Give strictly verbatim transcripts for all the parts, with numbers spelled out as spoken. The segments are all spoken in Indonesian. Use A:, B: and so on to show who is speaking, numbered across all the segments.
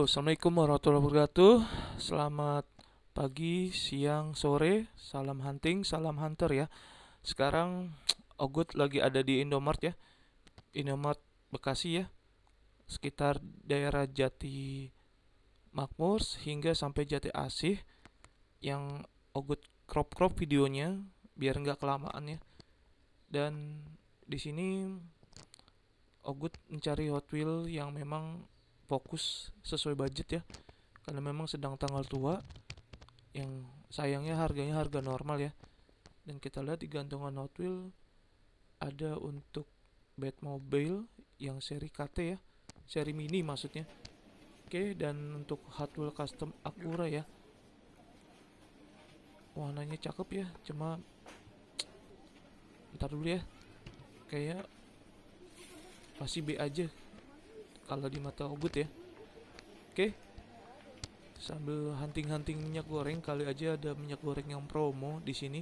A: Assalamualaikum warahmatullahi wabarakatuh. Selamat pagi, siang, sore. Salam hunting, salam hunter ya. Sekarang Ogut lagi ada di Indomart ya. Indomart Bekasi ya. Sekitar daerah Jati Makmur hingga sampai Jati Asih. Yang Ogut crop-crop videonya biar nggak kelamaan ya. Dan di sini Ogut mencari Hot Wheel yang memang fokus sesuai budget ya, karena memang sedang tanggal tua yang sayangnya harganya harga normal ya. Dan kita lihat di gantungan Hot Wheel ada untuk Batmobile yang seri K T ya, seri mini maksudnya. Oke, dan untuk Hot Wheel custom Acura ya, warnanya cakep ya, cuma ntar dulu ya, kayak masih B aja kalau di mata Ogut ya. Oke, sambil hunting-hunting minyak goreng, kali aja ada minyak goreng yang promo di sini.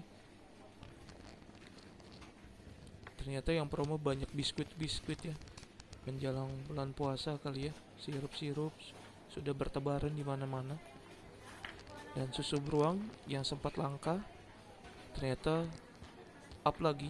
A: Ternyata yang promo banyak biskuit-biskuit ya. Menjelang bulan puasa kali ya, sirup-sirup sudah bertebaran di mana-mana. Dan susu beruang yang sempat langka ternyata up lagi.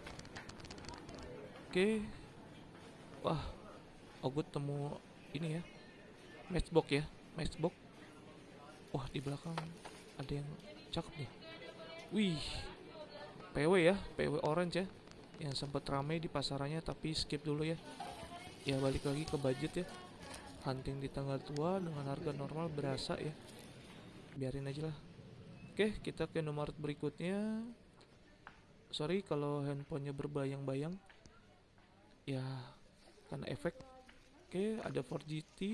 A: Oke. Wah, Ogut temu ini ya, matchbox ya, matchbox. Wah, di belakang ada yang cakep nih. Wih, P W ya, P W orange ya, yang sempat ramai di pasarannya tapi skip dulu ya. Ya balik lagi ke budget ya. Hunting di tanggal tua dengan harga normal berasa ya. Biarin aja lah. Oke, kita ke nomor berikutnya. Sorry kalau handphonenya berbayang-bayang. Ya, karena efek. Oke, ada Ford G T,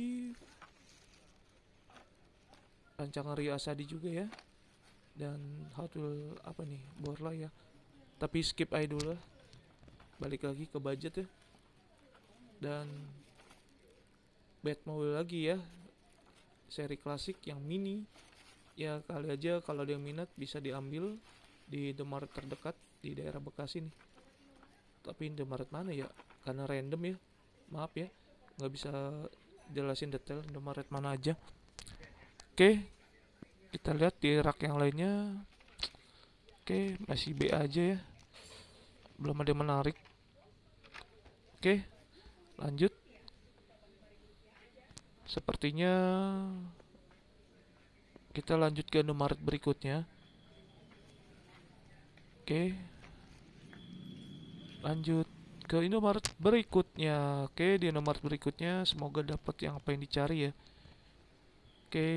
A: rancangan Rio Asadi juga ya, dan Hot Wheel apa nih, Borla ya. Tapi skip aja dulu lah. Balik lagi ke budget ya. Dan Batmobile lagi ya, seri klasik yang mini. Ya kali aja kalau ada yang minat bisa diambil di Indomaret terdekat di daerah Bekasi nih. Tapi Indomaret mana ya? Karena random ya. Maaf ya, nggak bisa jelasin detail Indomaret mana aja. Oke, kita lihat di rak yang lainnya. Oke, masih B aja ya, belum ada yang menarik. Oke, lanjut. Sepertinya kita lanjut ke Indomaret berikutnya. Oke, lanjut ke Indomaret berikutnya. Oke, di Indomaret berikutnya semoga dapat yang apa yang dicari ya. Oke,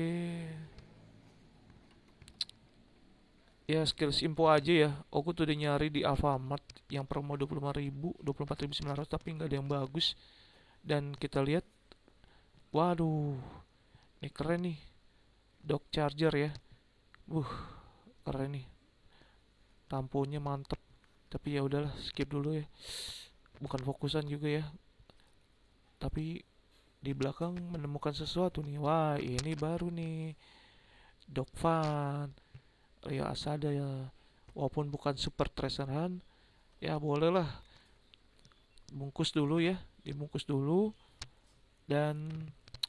A: ya skills info aja ya. Aku tuh udah nyari di Alfamart yang promo dua puluh lima ribu, dua puluh empat ribu sembilan ratus, tapi nggak ada yang bagus. Dan kita lihat, waduh, ini keren nih, dock charger ya. Uh, keren nih, tamponya mantep. Tapi ya udahlah, skip dulu ya. Bukan fokusan juga ya. Tapi di belakang menemukan sesuatu nih. Wah, ini baru nih, dock fan Rio Asada ya. Walaupun bukan super treasure hunt, ya boleh lah. Bungkus dulu ya, dibungkus dulu. Dan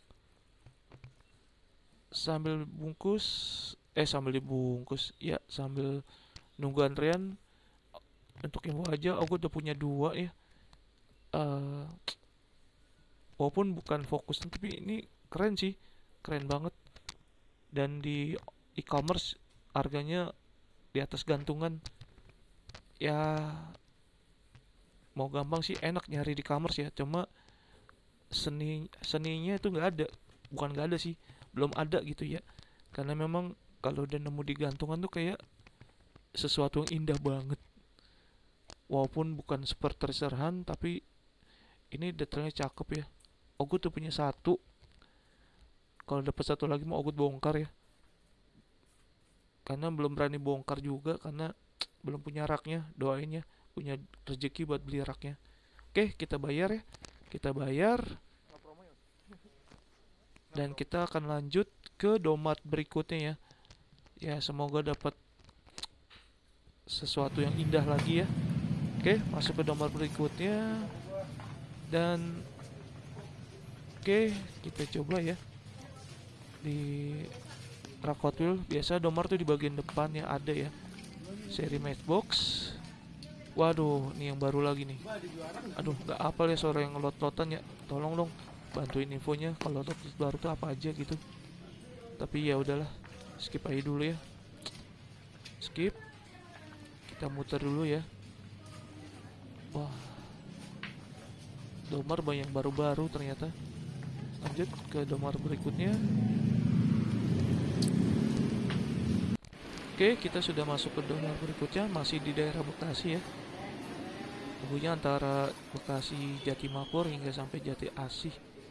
A: sambil bungkus, eh sambil dibungkus, ya sambil nunggu antrian. Untuk info aja, aku udah punya dua ya. Uh, walaupun bukan fokus, tapi ini keren sih, keren banget. Dan di e-commerce harganya di atas gantungan. Ya mau gampang sih, enak nyari di e-commerce ya. Cuma seni seninya itu nggak ada, bukan nggak ada sih, belum ada gitu ya. Karena memang kalau udah nemu di gantungan tuh kayak sesuatu yang indah banget. Walaupun bukan super treasure hunt, tapi ini detailnya cakep ya. Ogut tuh punya satu. Kalau dapat satu lagi mau Ogut bongkar ya. Karena belum berani bongkar juga karena belum punya raknya. Doain ya punya rezeki buat beli raknya. Oke, kita bayar ya. Kita bayar. Dan kita akan lanjut ke domat berikutnya ya. Ya semoga dapat sesuatu yang indah lagi ya. Oke, masuk ke domat berikutnya. Dan oke, kita coba ya. Di rak Hot Wheels biasa domar tuh di bagian depan ya ada ya. Seri Matchbox. Waduh, nih yang baru lagi nih. Aduh, nggak apal ya suara yang lot-lotan ya. Tolong dong bantuin infonya kalau lot baru tuh apa aja gitu. Tapi ya udahlah, skip aja dulu ya. Skip. Kita muter dulu ya. Wah, domar banyak baru-baru ternyata. Lanjut ke domar berikutnya. Oke, kita sudah masuk ke domar berikutnya. Masih di daerah Bekasi ya. Tunggunya antara Bekasi Jatimapur hingga sampai Jati Asih.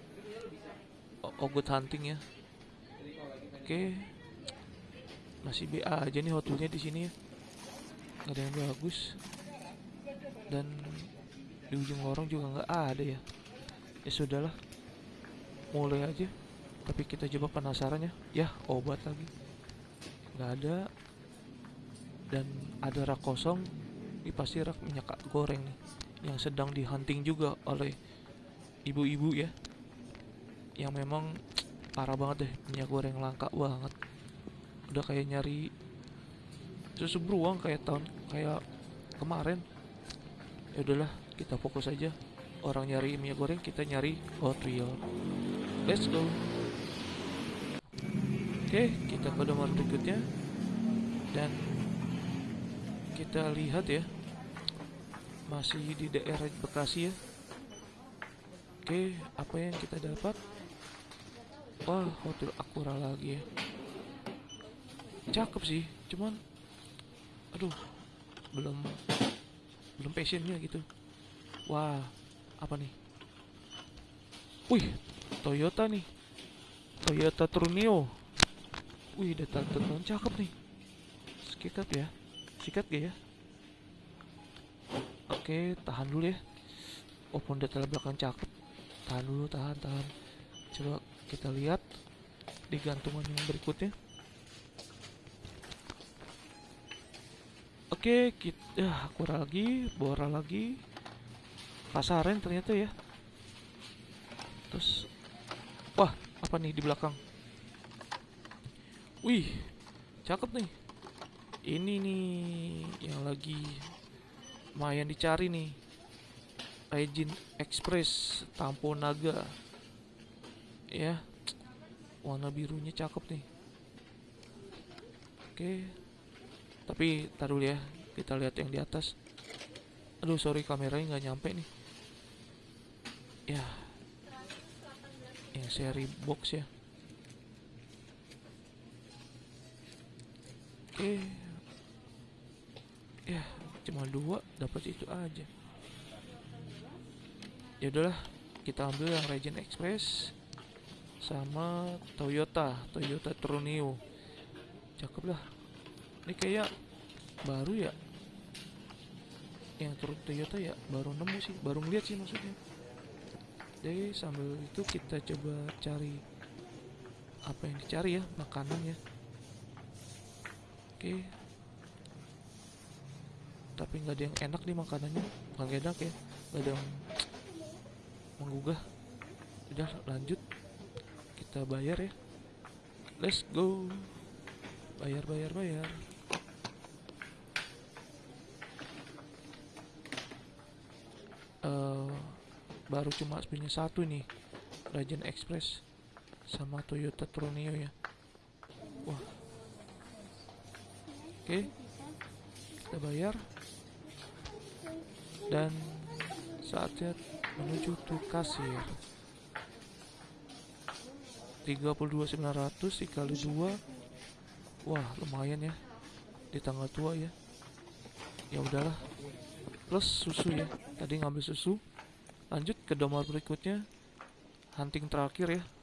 A: Ogut hunting ya. Oke. Masih B A aja nih Hot Wheels-nya di sini ya. Gak ada yang bagus. Dan di ujung lorong juga nggak ada ya. Ya sudahlah. Mulai aja. Tapi kita coba penasaran ya. Ya, obat lagi. Nggak ada. Dan ada rak kosong. Ini pasti rak minyak goreng nih, yang sedang dihunting juga oleh ibu-ibu ya, yang memang parah banget deh, minyak goreng langka banget. Udah kayak nyari susu beruang kayak tahun kayak kemarin. Ya udahlah, kita fokus aja. Orang nyari minyak goreng, kita nyari Hot Wheels. Let's go. Oke, kita ke nomor berikutnya. Dan kita lihat ya, masih di daerah Bekasi ya. Oke, apa yang kita dapat? Wah, Hotel Acura lagi ya. Cakep sih, cuman aduh, belum belum passionnya gitu. Wah, apa nih? Wih, Toyota nih, Toyota Trunio. Wih, data tahun cakep nih. Sikat ya, sikat gak ya? Oke, tahan dulu ya. Walaupun detail belakang cakep, tahan dulu, tahan, tahan. Coba kita lihat di gantungan yang berikutnya. Oke, kita ya, Acura lagi, Bora lagi. Pasaran ternyata ya. Terus, wah, apa nih di belakang? Wih, cakep nih. Ini nih yang lagi lumayan dicari nih. Regin Express Tampo Naga. Ya, warna birunya cakep nih. Oke. Tapi tar dulu ya, kita lihat yang di atas. Aduh, sorry kameranya nggak nyampe nih. Ya, yang seri box ya. Oke. Ya, cuma dua, dapat itu aja. Ya udahlah, kita ambil yang Regin Express sama Toyota, Toyota Trunio. Cakep lah. Ini kayak baru ya. Yang Toyota ya baru nemu sih, baru ngeliat sih maksudnya. Jadi sambil itu kita coba cari apa yang dicari ya, makanannya. Oke. Tapi nggak ada yang enak nih makanannya, nggak enak ya, nggak ada yang menggugah. Udah lanjut, kita bayar ya. Let's go. Bayar, bayar, bayar. Uh, baru cuma spinnya satu nih, Regin Express sama Toyota Trunio ya. Wah. Oke, kita bayar. Dan saatnya menuju to kasir. Tiga puluh dua sembilan ratus dikali dua. Wah, lumayan ya, di tanggal tua ya. Ya udahlah, plus susu ya, tadi ngambil susu. Lanjut ke nomor berikutnya, hunting terakhir ya.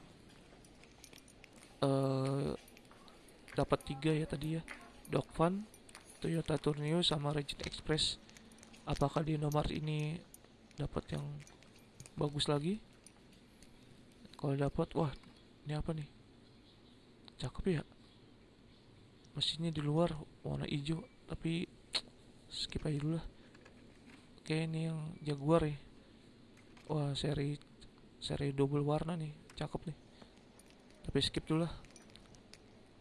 A: uh, Dapat tiga ya tadi ya, Dog Fun, Toyota Trunio sama Regin Express. Apakah di nomor ini dapat yang bagus lagi? Kalau dapat, wah, ini apa nih? Cakep ya. Mesinnya di luar warna hijau, tapi skip aja dulu lah. Oke, ini yang Jaguar ya. Wah, seri seri double warna nih, cakep nih. Tapi skip dulu lah.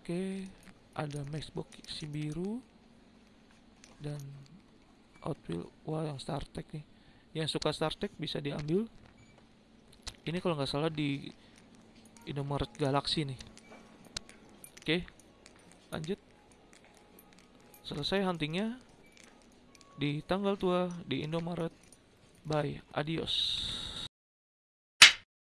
A: Oke, ada Maxbox si biru dan Outwheel. Wah, yang StarTech nih. Yang suka StarTech bisa diambil. Ini kalau nggak salah di Indomaret Galaxy nih. Oke, lanjut. Selesai huntingnya di tanggal tua di Indomaret. Bye, adios.